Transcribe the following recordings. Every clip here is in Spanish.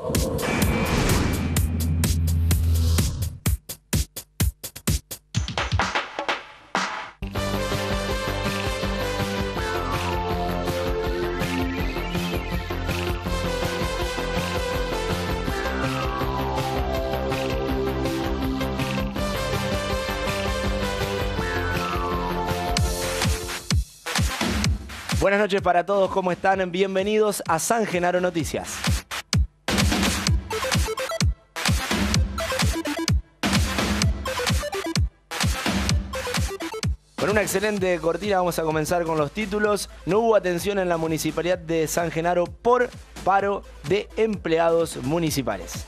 Buenas noches para todos, ¿cómo están? Bienvenidos a San Genaro Noticias. Con una excelente cortina vamos a comenzar con los títulos. No hubo atención en la Municipalidad de San Genaro por paro de empleados municipales.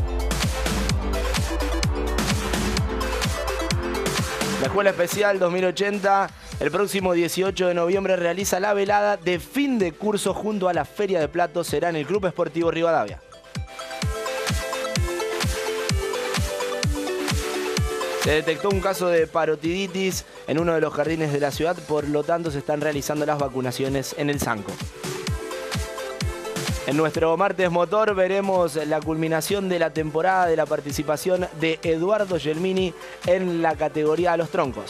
La Escuela Especial 2080, el próximo 18 de noviembre, realiza la velada de fin de curso junto a la Feria de Platos. Será en el Club Esportivo Rivadavia. Se detectó un caso de parotiditis en uno de los jardines de la ciudad, por lo tanto se están realizando las vacunaciones en el Zanco. En nuestro martes motor veremos la culminación de la temporada de la participación de Eduardo Gelmini en la categoría a los troncos.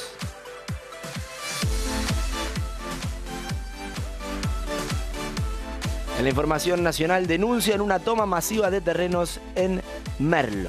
En la información nacional denuncian una toma masiva de terrenos en Merlo.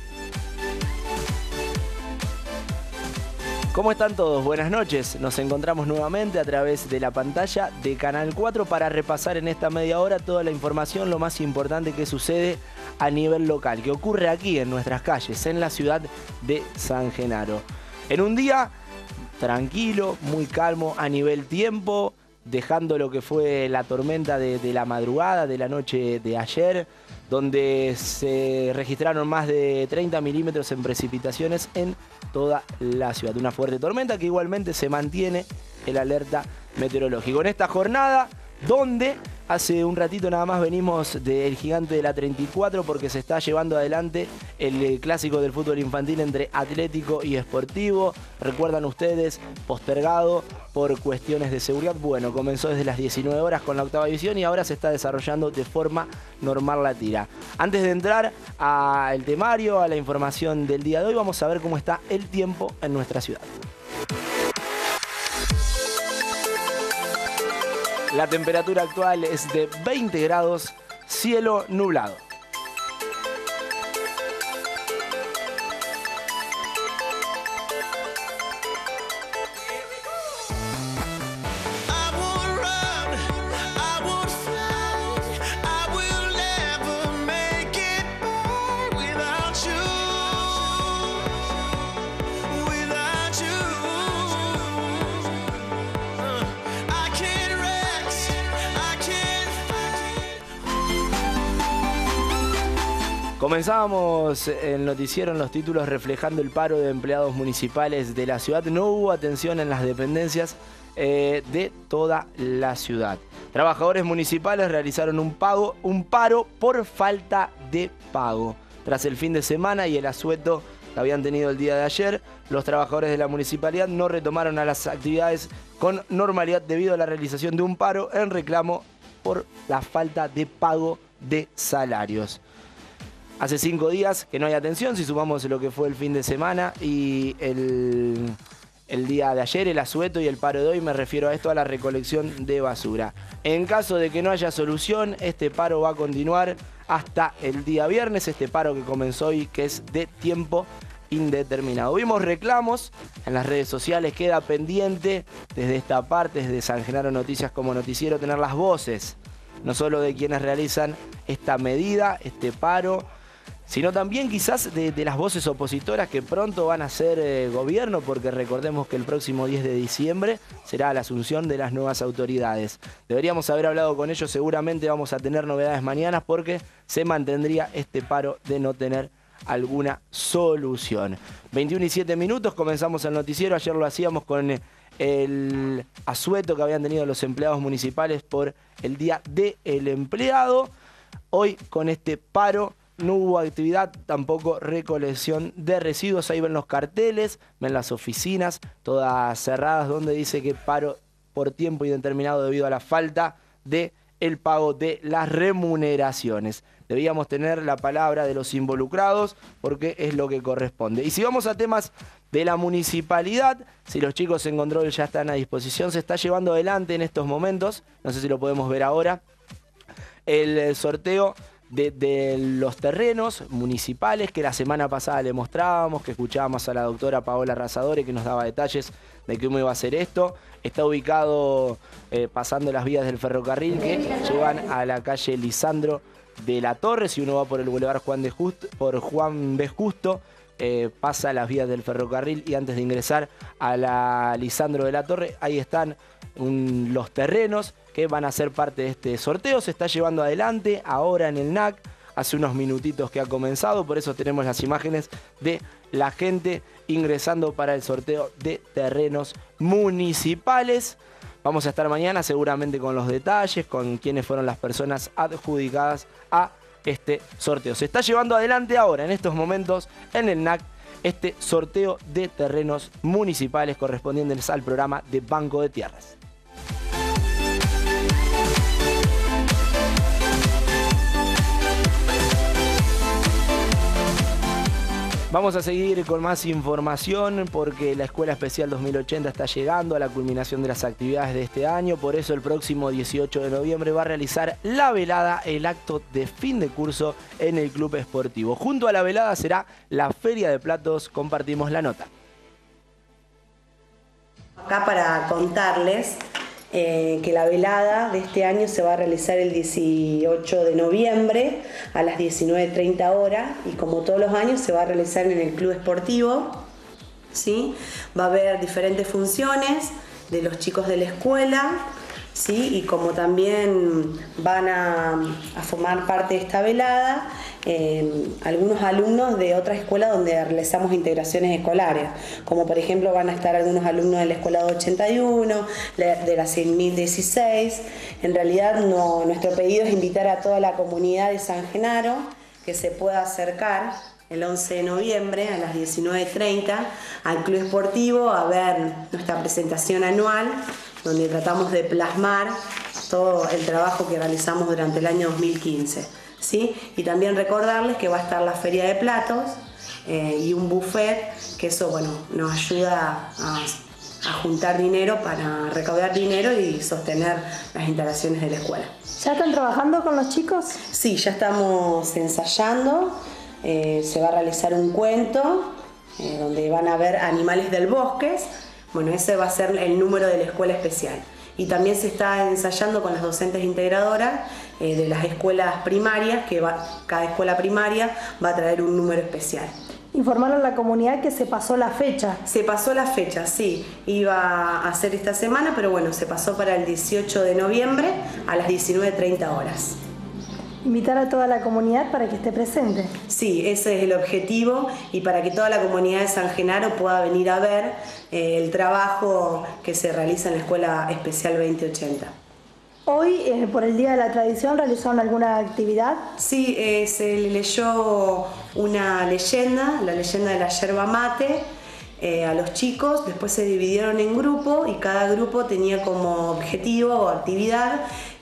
¿Cómo están todos? Buenas noches. Nos encontramos nuevamente a través de la pantalla de Canal 4 para repasar en esta media hora toda la información, lo más importante que sucede a nivel local, que ocurre aquí en nuestras calles, en la ciudad de San Genaro. En un día tranquilo, muy calmo a nivel tiempo, dejando lo que fue la tormenta de la madrugada, de la noche de ayer, donde se registraron más de 30 milímetros en precipitaciones en toda la ciudad. Una fuerte tormenta que igualmente se mantiene el alerta meteorológico. En esta jornada, donde hace un ratito nada más venimos del Gigante de la 34, porque se está llevando adelante el clásico del fútbol infantil entre Atlético y Sportivo. Recuerdan ustedes, postergado por cuestiones de seguridad. Bueno, comenzó desde las 19 horas con la octava división y ahora se está desarrollando de forma normal la tira. Antes de entrar al temario, a la información del día de hoy, vamos a ver cómo está el tiempo en nuestra ciudad. La temperatura actual es de 20 grados, cielo nublado. Comenzábamos el noticiero en los títulos reflejando el paro de empleados municipales de la ciudad. No hubo atención en las dependencias de toda la ciudad. Trabajadores municipales realizaron un paro por falta de pago. Tras el fin de semana y el asueto que habían tenido el día de ayer, los trabajadores de la municipalidad no retomaron a las actividades con normalidad debido a la realización de un paro en reclamo por la falta de pago de salarios. Hace 5 días que no hay atención, si sumamos lo que fue el fin de semana y el día de ayer, el asueto y el paro de hoy, me refiero a esto, a la recolección de basura. En caso de que no haya solución, este paro va a continuar hasta el día viernes, este paro que comenzó hoy, que es de tiempo indeterminado. Vimos reclamos en las redes sociales, queda pendiente desde esta parte, desde San Genaro Noticias como noticiero, tener las voces, no solo de quienes realizan esta medida, este paro, sino también quizás de las voces opositoras que pronto van a ser gobierno, porque recordemos que el próximo 10 de diciembre será la asunción de las nuevas autoridades. Deberíamos haber hablado con ellos, seguramente vamos a tener novedades mañana porque se mantendría este paro de no tener alguna solución. 21 y 7 minutos, comenzamos el noticiero. Ayer lo hacíamos con el asueto que habían tenido los empleados municipales por el Día del Empleado. Hoy con este paro no hubo actividad, tampoco recolección de residuos. Ahí ven los carteles, ven las oficinas, todas cerradas, donde dice que paro por tiempo indeterminado debido a la falta de el pago de las remuneraciones. debíamos tener la palabra de los involucrados porque es lo que corresponde. Y si vamos a temas de la municipalidad, si los chicos en control ya están a disposición, se está llevando adelante en estos momentos, no sé si lo podemos ver ahora, el sorteo de los terrenos municipales que la semana pasada le mostrábamos, que escuchábamos a la doctora Paola Arrasadore que nos daba detalles de cómo iba a ser esto. Está ubicado pasando las vías del ferrocarril que llevan a la calle Lisandro de la Torre. Si uno va por el Boulevard Juan B. Justo, pasa las vías del ferrocarril y antes de ingresar a la Lisandro de la Torre, ahí están los terrenos que van a ser parte de este sorteo. Se está llevando adelante ahora en el NAC, hace unos minutitos que ha comenzado, por eso tenemos las imágenes de la gente ingresando para el sorteo de terrenos municipales. Vamos a estar mañana seguramente con los detalles, con quiénes fueron las personas adjudicadas a este sorteo. Se está llevando adelante ahora, en estos momentos, en el NAC, este sorteo de terrenos municipales correspondientes al programa de Banco de Tierras. Vamos a seguir con más información porque la Escuela Especial 2080 está llegando a la culminación de las actividades de este año. Por eso el próximo 18 de noviembre va a realizar la velada, el acto de fin de curso en el Club Esportivo. Junto a la velada será la Feria de Platos. Compartimos la nota. Acá para contarles que la velada de este año se va a realizar el 18 de noviembre a las 19:30 horas y como todos los años se va a realizar en el Club Esportivo, ¿sí? Va a haber diferentes funciones de los chicos de la escuela, ¿sí? Y como también van a formar parte de esta velada algunos alumnos de otra escuela donde realizamos integraciones escolares, como por ejemplo van a estar algunos alumnos de la escuela 281, de la 6016. En realidad nuestro pedido es invitar a toda la comunidad de San Genaro que se pueda acercar el 11 de noviembre a las 19:30 al Club Esportivo a ver nuestra presentación anual, donde tratamos de plasmar todo el trabajo que realizamos durante el año 2015. ¿Sí? Y también recordarles que va a estar la Feria de Platos y un buffet, que eso bueno, nos ayuda a juntar dinero para recaudar dinero y sostener las instalaciones de la escuela. ¿Ya están trabajando con los chicos? Sí, ya estamos ensayando. Se va a realizar un cuento donde van a ver animales del bosque. Bueno, ese va a ser el número de la escuela especial. Y también se está ensayando con las docentes integradoras de las escuelas primarias, que cada escuela primaria va a traer un número especial. Informaron a la comunidad que se pasó la fecha. Se pasó la fecha, sí. Iba a ser esta semana, pero bueno, se pasó para el 18 de noviembre a las 19:30 horas. Invitar a toda la comunidad para que esté presente. Sí, ese es el objetivo y para que toda la comunidad de San Genaro pueda venir a ver el trabajo que se realiza en la Escuela Especial 2080. Hoy, por el Día de la Tradición, ¿realizaron alguna actividad? Sí, se le leyó una leyenda, la leyenda de la yerba mate, a los chicos. Después se dividieron en grupos y cada grupo tenía como objetivo o actividad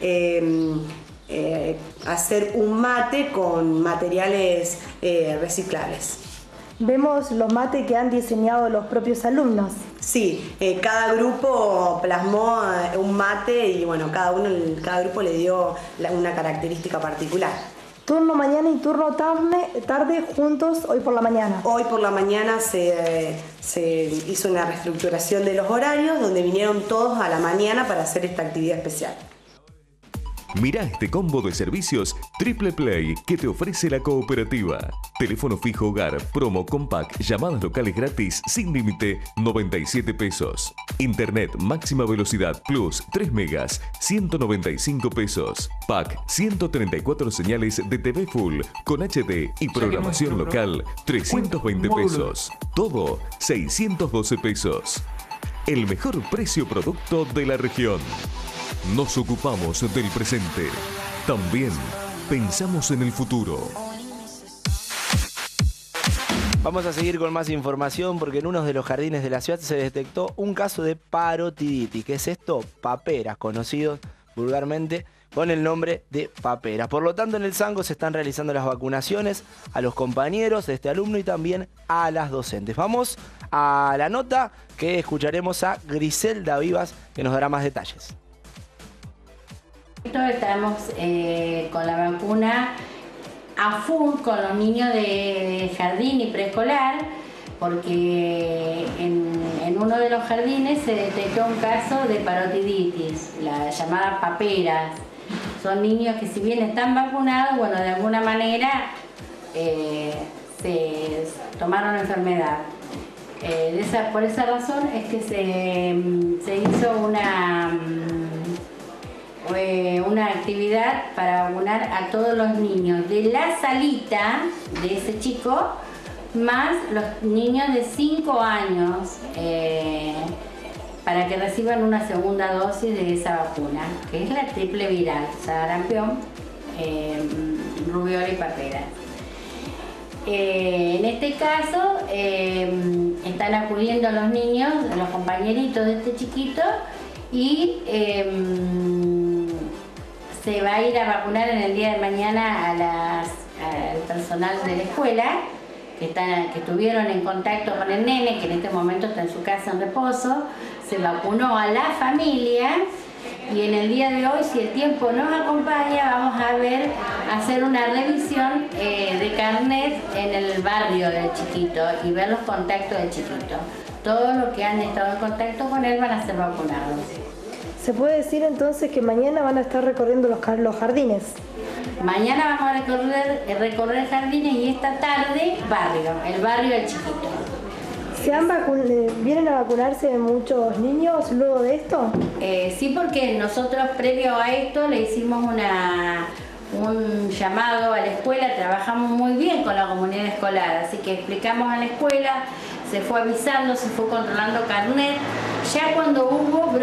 hacer un mate con materiales reciclables. Vemos los mates que han diseñado los propios alumnos. Sí, cada grupo plasmó un mate y bueno, cada grupo le dio una característica particular. Turno mañana y turno tarde juntos hoy por la mañana. Hoy por la mañana se hizo una reestructuración de los horarios donde vinieron todos a la mañana para hacer esta actividad especial. Mirá este combo de servicios Triple Play que te ofrece la cooperativa. Teléfono fijo hogar, promo con pack, llamadas locales gratis sin límite, 97 pesos. Internet máxima velocidad plus 3 megas, 195 pesos. Pack 134 señales de TV Full con HD y programación local, 320 pesos. Todo, 612 pesos. El mejor precio producto de la región. Nos ocupamos del presente. También pensamos en el futuro. Vamos a seguir con más información porque en uno de los jardines de la ciudad se detectó un caso de parotiditis. ¿Qué es esto? Paperas, conocidos vulgarmente con el nombre de Paperas. Por lo tanto, en el Sango se están realizando las vacunaciones a los compañeros de este alumno y también a las docentes. Vamos a la nota que escucharemos a Griselda Vivas, que nos dará más detalles. Estamos con la vacuna a full con los niños de jardín y preescolar, porque en uno de los jardines se detectó un caso de parotiditis, la llamada paperas. Son niños que, si bien están vacunados, bueno, de alguna manera se tomaron la enfermedad. Por esa razón es que se hizo una actividad para vacunar a todos los niños de la salita de ese chico, más los niños de 5 años, para que reciban una segunda dosis de esa vacuna, que es la triple viral: sarampión, rubiola y paperas. En este caso están acudiendo los niños, los compañeritos de este chiquito, y se va a ir a vacunar en el día de mañana al personal de la escuela que estuvieron en contacto con el nene, que en este momento está en su casa en reposo. Se vacunó a la familia, y en el día de hoy, si el tiempo nos acompaña, vamos a hacer una revisión de carnet en el barrio del chiquito y ver los contactos del chiquito. Todos los que han estado en contacto con él van a ser vacunados. ¿Se puede decir entonces que mañana van a estar recorriendo los jardines? Mañana vamos a recorrer jardines, y esta tarde el barrio del chiquito. ¿Vienen a vacunarse muchos niños luego de esto? Sí, porque nosotros previo a esto le hicimos un llamado a la escuela. Trabajamos muy bien con la comunidad escolar, así que explicamos a la escuela, se fue avisando, se fue controlando carnet. Ya cuando hubo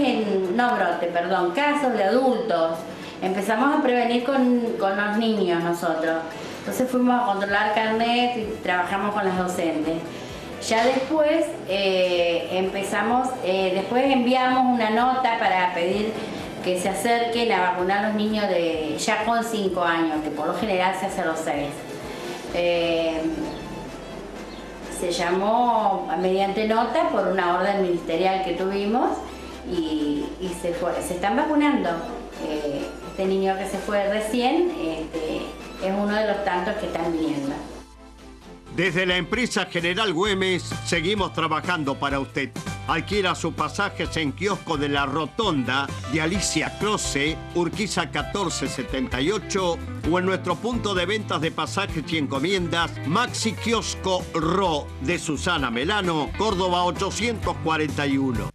casos de adultos, empezamos a prevenir con los niños nosotros. Entonces fuimos a controlar carnet y trabajamos con las docentes. Ya después después enviamos una nota para pedir que se acerquen a vacunar a los niños ya con 5 años, que por lo general se hace a los 6. Se llamó mediante nota por una orden ministerial que tuvimos, y se están vacunando. Este niño que se fue recién es uno de los tantos que están viniendo. Desde la empresa General Güemes seguimos trabajando para usted. Adquiera sus pasajes en kiosco de La Rotonda de Alicia Close, Urquiza 1478, o en nuestro punto de ventas de pasajes y encomiendas, Maxi Kiosco Ro de Susana Melano, Córdoba 841.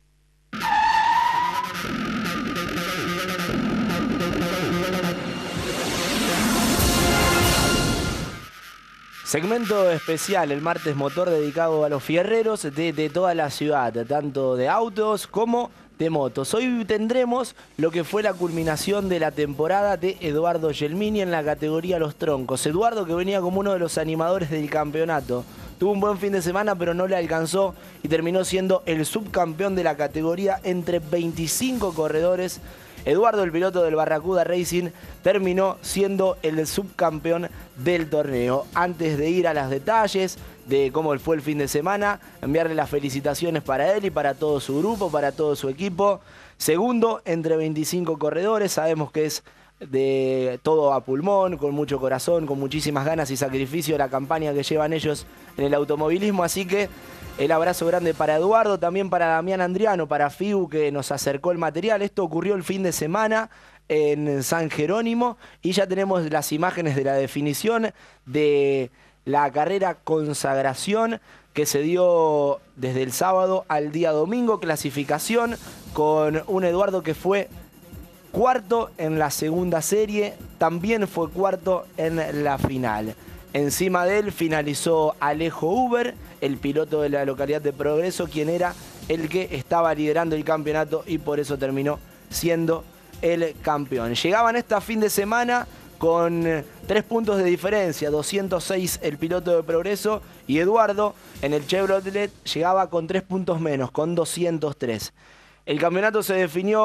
Segmento especial, el martes motor, dedicado a los fierreros de toda la ciudad, tanto de autos como de motos. Hoy tendremos lo que fue la culminación de la temporada de Eduardo Gelmini en la categoría Los Troncos. Eduardo, que venía como uno de los animadores del campeonato, tuvo un buen fin de semana, pero no le alcanzó y terminó siendo el subcampeón de la categoría entre 25 corredores. Eduardo, el piloto del Barracuda Racing, terminó siendo el subcampeón del torneo. Antes de ir a los detalles de cómo fue el fin de semana, enviarle las felicitaciones para él y para todo su grupo, para todo su equipo. Segundo entre 25 corredores, sabemos que es de todo a pulmón, con mucho corazón, con muchísimas ganas y sacrificio la campaña que llevan ellos en el automovilismo, así que el abrazo grande para Eduardo, también para Damián Andriano, para FIU, que nos acercó el material. Esto ocurrió el fin de semana en San Jerónimo y ya tenemos las imágenes de la definición de la carrera consagración que se dio desde el sábado al día domingo. Clasificación con un Eduardo que fue cuarto en la segunda serie, también fue cuarto en la final. Encima de él finalizó Alejo Uber, el piloto de la localidad de Progreso, quien era el que estaba liderando el campeonato y por eso terminó siendo el campeón. Llegaban este fin de semana con 3 puntos de diferencia, 206 el piloto de Progreso y Eduardo en el Chevrolet llegaba con 3 puntos menos, con 203. El campeonato se definió con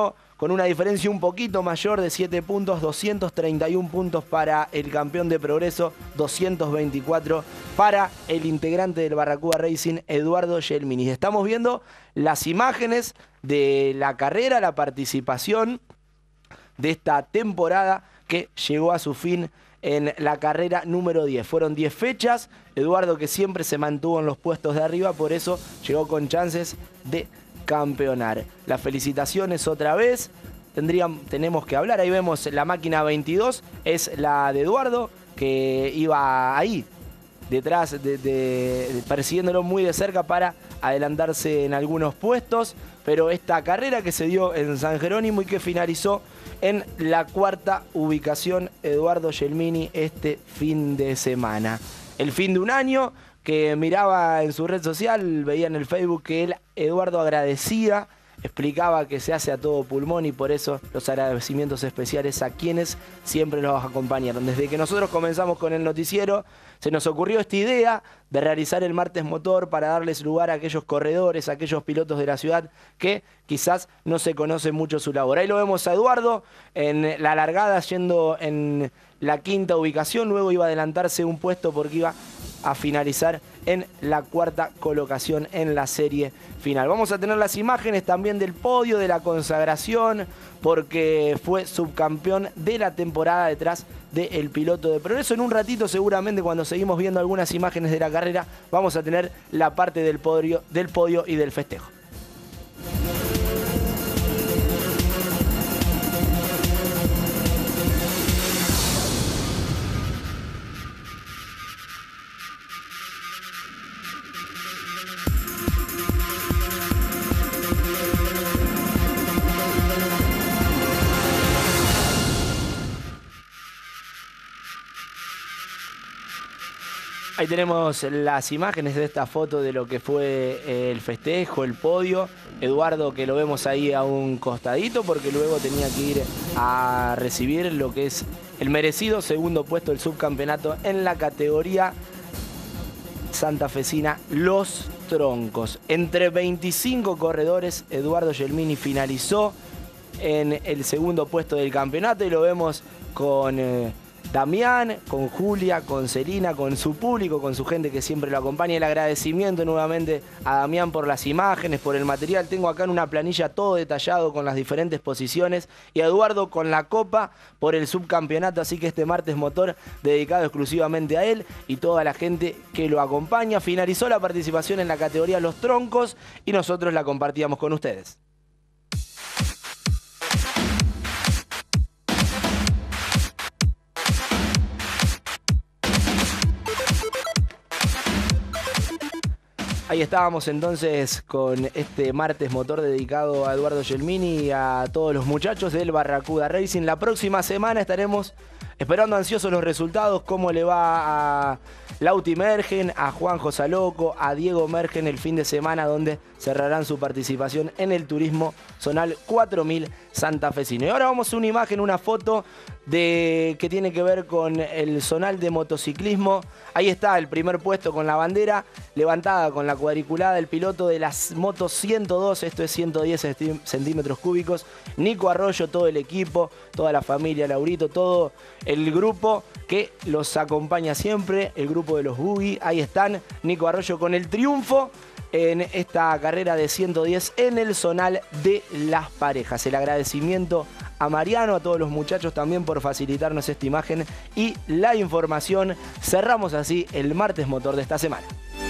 con una diferencia un poquito mayor de 7 puntos, 231 puntos para el campeón de Progreso, 224 para el integrante del Barracuda Racing, Eduardo Gelmini. Estamos viendo las imágenes de la carrera, la participación de esta temporada que llegó a su fin en la carrera número 10. Fueron 10 fechas, Eduardo, que siempre se mantuvo en los puestos de arriba, por eso llegó con chances de campeonar. Las felicitaciones otra vez, tenemos que hablar, ahí vemos la máquina 22, es la de Eduardo, que iba ahí, detrás, persiguiéndolo muy de cerca para adelantarse en algunos puestos, pero esta carrera que se dio en San Jerónimo y que finalizó en la 4ª ubicación, Eduardo Gelmini, este fin de semana. El fin de un año que miraba en su red social, veía en el Facebook que Eduardo agradecía, explicaba que se hace a todo pulmón y por eso los agradecimientos especiales a quienes siempre los acompañaron. Desde que nosotros comenzamos con el noticiero, se nos ocurrió esta idea de realizar el Martes Motor para darles lugar a aquellos corredores, a aquellos pilotos de la ciudad que quizás no se conoce mucho su labor. Ahí lo vemos a Eduardo en la largada yendo en la 5ª ubicación, luego iba a adelantarse un puesto porque iba a finalizar en la 4ª colocación en la serie final. Vamos a tener las imágenes también del podio, de la consagración, porque fue subcampeón de la temporada detrás del piloto de Progreso. En un ratito, seguramente, cuando seguimos viendo algunas imágenes de la carrera, vamos a tener la parte del podio y del festejo. Ahí tenemos las imágenes de esta foto de lo que fue el festejo, el podio. Eduardo, que lo vemos ahí a un costadito porque luego tenía que ir a recibir lo que es el merecido segundo puesto del subcampeonato en la categoría santafesina Los Troncos. Entre 25 corredores, Eduardo Gelmini finalizó en el segundo puesto del campeonato y lo vemos con Damián, con Julia, con Celina, con su público, con su gente que siempre lo acompaña. El agradecimiento nuevamente a Damián por las imágenes, por el material. Tengo acá en una planilla todo detallado con las diferentes posiciones. Y a Eduardo con la copa por el subcampeonato. Así que este Martes Motor dedicado exclusivamente a él y toda la gente que lo acompaña. Finalizó la participación en la categoría Los Troncos y nosotros la compartíamos con ustedes. Ahí estábamos entonces con este Martes Motor dedicado a Eduardo Gelmini y a todos los muchachos del Barracuda Racing. La próxima semana estaremos esperando ansiosos los resultados, cómo le va a Lauti Mergen, a Juanjo Saloco, a Diego Mergen el fin de semana, donde cerrarán su participación en el Turismo Zonal 4000 santafesino. Y ahora vamos a una imagen, una foto que tiene que ver con el zonal de motociclismo. Ahí está el primer puesto con la bandera levantada, con la cuadriculada, el piloto de las motos 102, esto es 110 centímetros cúbicos, Nico Arroyo, todo el equipo, toda la familia, Laurito, todo el grupo que los acompaña siempre, el grupo de los Boogie. Ahí están, Nico Arroyo con el triunfo en esta carrera de 110 en el zonal de las parejas. El agradecimiento a Mariano, a todos los muchachos también por facilitarnos esta imagen y la información. Cerramos así el Martes Motor de esta semana.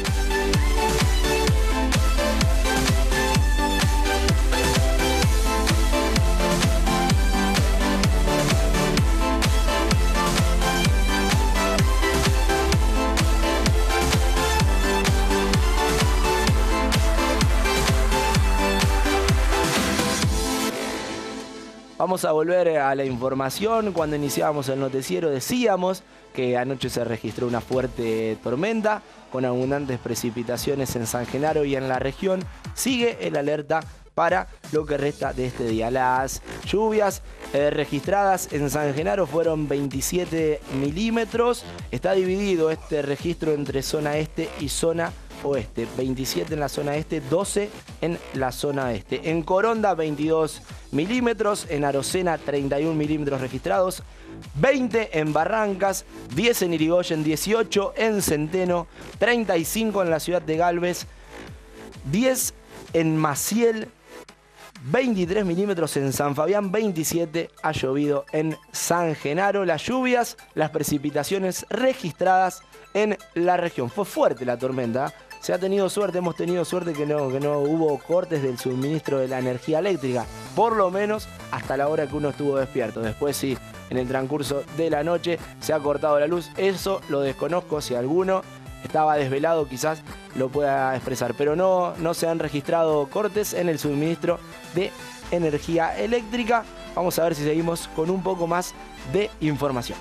Vamos a volver a la información. Cuando iniciábamos el noticiero decíamos que anoche se registró una fuerte tormenta con abundantes precipitaciones en San Genaro y en la región. Sigue el alerta para lo que resta de este día. Las lluvias registradas en San Genaro fueron 27 milímetros. Está dividido este registro entre zona este y zona oeste, 27 en la zona este, 12 en la zona este. En Coronda 22 milímetros, en Arocena 31 milímetros registrados, 20 en Barrancas, 10 en Irigoyen, 18 en Centeno, 35 en la ciudad de Galvez, 10 en Maciel, 23 milímetros en San Fabián, 27 ha llovido en San Genaro. Las lluvias, las precipitaciones registradas en la región. Fue fuerte la tormenta. Se ha tenido suerte, hemos tenido suerte que no hubo cortes del suministro de la energía eléctrica. Por lo menos hasta la hora que uno estuvo despierto. Después sí, en el transcurso de la noche se ha cortado la luz. Eso lo desconozco, si alguno estaba desvelado quizás lo pueda expresar, pero no se han registrado cortes en el suministro de energía eléctrica. Vamos a ver si seguimos con un poco más de información.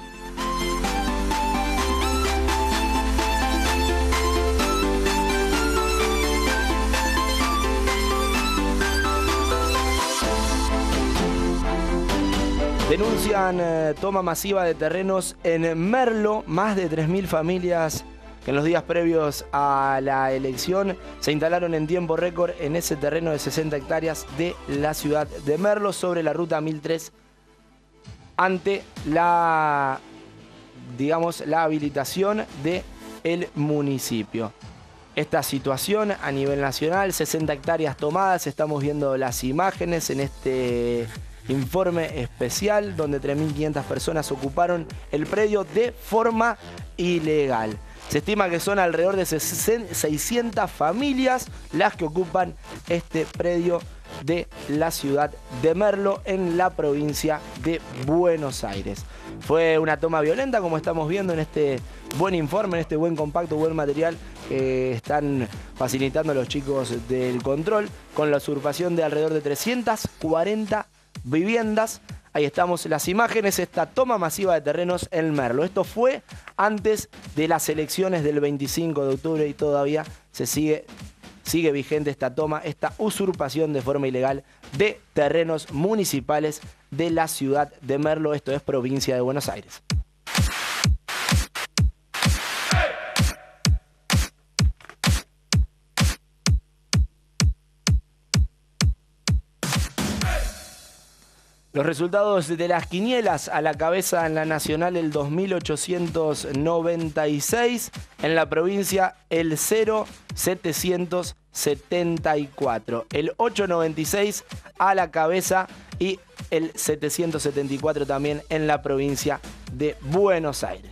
Denuncian toma masiva de terrenos en Merlo. Más de 3.000 familias que en los días previos a la elección se instalaron en tiempo récord en ese terreno de 60 hectáreas de la ciudad de Merlo, sobre la ruta 1003, ante la habilitación del municipio. Esta situación a nivel nacional, 60 hectáreas tomadas, estamos viendo las imágenes en este informe especial donde 3.500 personas ocuparon el predio de forma ilegal. Se estima que son alrededor de 600 familias las que ocupan este predio de la ciudad de Merlo en la provincia de Buenos Aires. Fue una toma violenta, como estamos viendo en este buen informe, en este buen compacto, buen material que están facilitando los chicos del control, con la usurpación de alrededor de 340 viviendas. Ahí estamos las imágenes, esta toma masiva de terrenos en Merlo. Esto fue antes de las elecciones del 25 de octubre y todavía sigue vigente esta toma, esta usurpación de forma ilegal de terrenos municipales de la ciudad de Merlo. Esto es provincia de Buenos Aires. Los resultados de las quinielas a la cabeza en la nacional el 2896, en la provincia el 0774, el 896 a la cabeza y el 774 también en la provincia de Buenos Aires.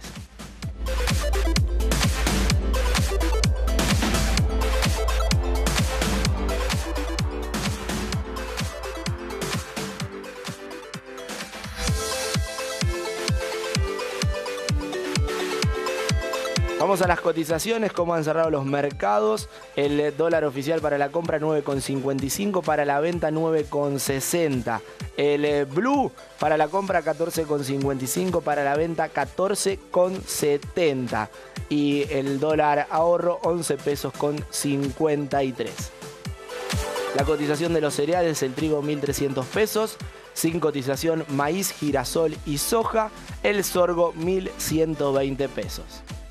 Vamos a las cotizaciones, cómo han cerrado los mercados. El dólar oficial para la compra 9,55, para la venta 9,60. El blue para la compra 14,55, para la venta 14,70. Y el dólar ahorro 11 pesos con 53. La cotización de los cereales, el trigo 1.300 pesos. Sin cotización maíz, girasol y soja. El sorgo 1.120 pesos.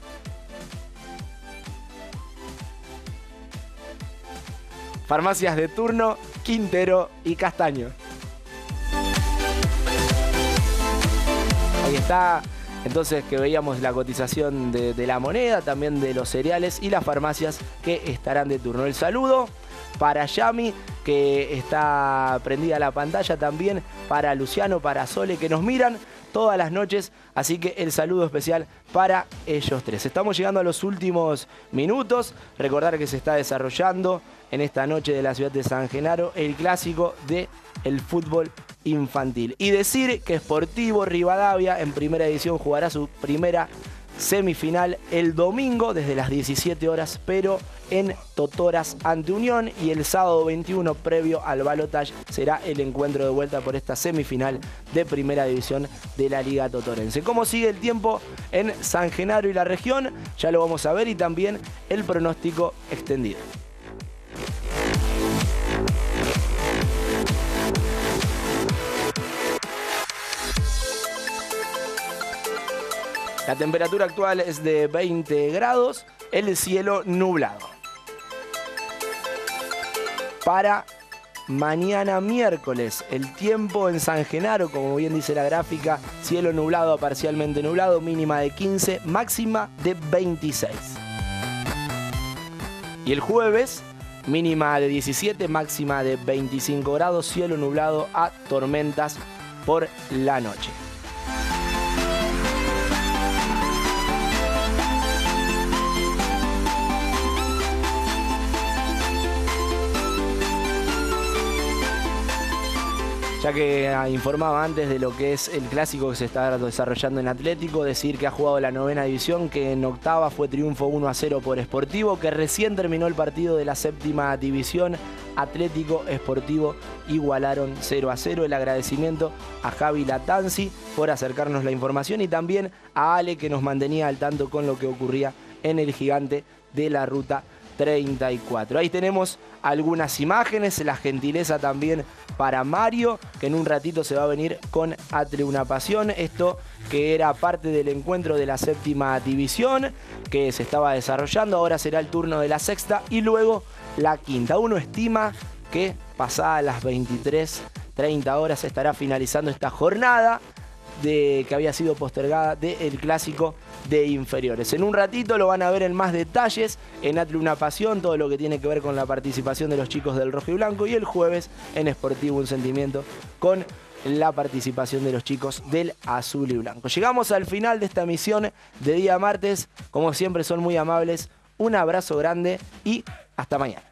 Farmacias de turno, Quintero y Castaño. Ahí está, entonces, que veíamos la cotización de la moneda, también de los cereales y las farmacias que estarán de turno. El saludo para Yami, que está prendida la pantalla, también para Luciano, para Sole, que nos miran todas las noches, así que el saludo especial para ellos tres. Estamos llegando a los últimos minutos. Recordar que se está desarrollando en esta noche de la ciudad de San Genaro el clásico del fútbol infantil. Y decir que Sportivo Rivadavia en primera edición jugará su primera semifinal el domingo desde las 17 horas, pero en Totoras ante Unión, y el sábado 21 previo al balotaje será el encuentro de vuelta por esta semifinal de primera división de la Liga Totorense. ¿Cómo sigue el tiempo en San Genaro y la región? Ya lo vamos a ver, y también el pronóstico extendido. La temperatura actual es de 20 grados, el cielo nublado. para mañana miércoles. El tiempo en San Genaro, como bien dice la gráfica, cielo nublado a parcialmente nublado, mínima de 15, máxima de 26. Y el jueves, mínima de 17, máxima de 25 grados, cielo nublado a tormentas por la noche. Ya que informaba antes de lo que es el clásico que se está desarrollando en Atlético, decir que ha jugado la 9ª división, que en octava fue triunfo 1-0 por Sportivo, que recién terminó el partido de la 7ª división, Atlético Sportivo igualaron 0-0. El agradecimiento a Javi Latanzi por acercarnos la información y también a Ale, que nos mantenía al tanto con lo que ocurría en el Gigante de la Ruta 34. Ahí tenemos algunas imágenes, la gentileza también para Mario, que en un ratito se va a venir con Atle Una Pasión. Esto que era parte del encuentro de la 7ª división que se estaba desarrollando, ahora será el turno de la 6ª y luego la 5ª. Uno estima que pasadas las 23:30 horas estará finalizando esta jornada que había sido postergada del clásico de inferiores. En un ratito lo van a ver en más detalles en Atle Una Pasión, todo lo que tiene que ver con la participación de los chicos del rojo y blanco, y el jueves en Sportivo Un Sentimiento con la participación de los chicos del azul y blanco. Llegamos al final de esta emisión de día martes. Como siempre son muy amables. Un abrazo grande y hasta mañana.